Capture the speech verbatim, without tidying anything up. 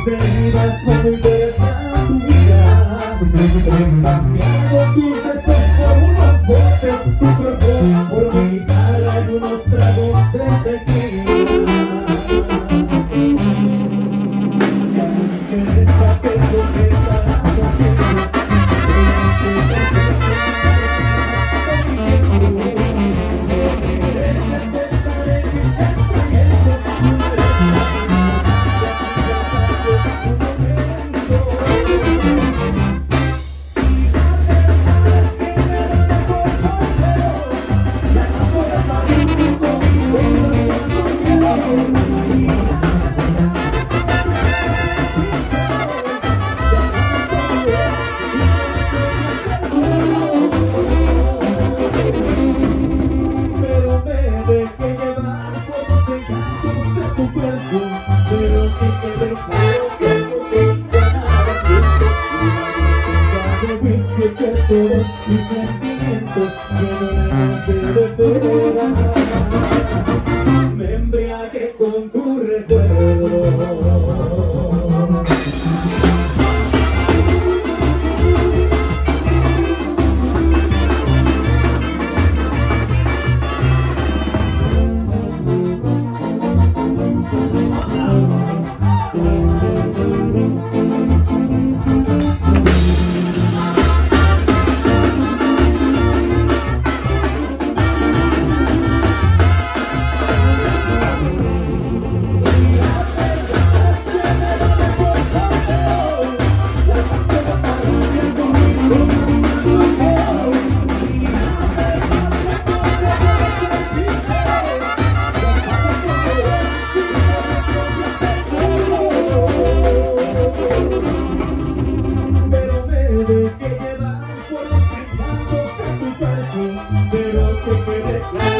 heridas son muy duras a tu vida. He cambiado tus besos por unos botes, tu cuerpo por mi guitarra y unos tragos de tequila. Que esa que tú estarás contigo. Todos mis sentimientos llenos de pena, me embriagué con tu recuerdo. Pero que quede claro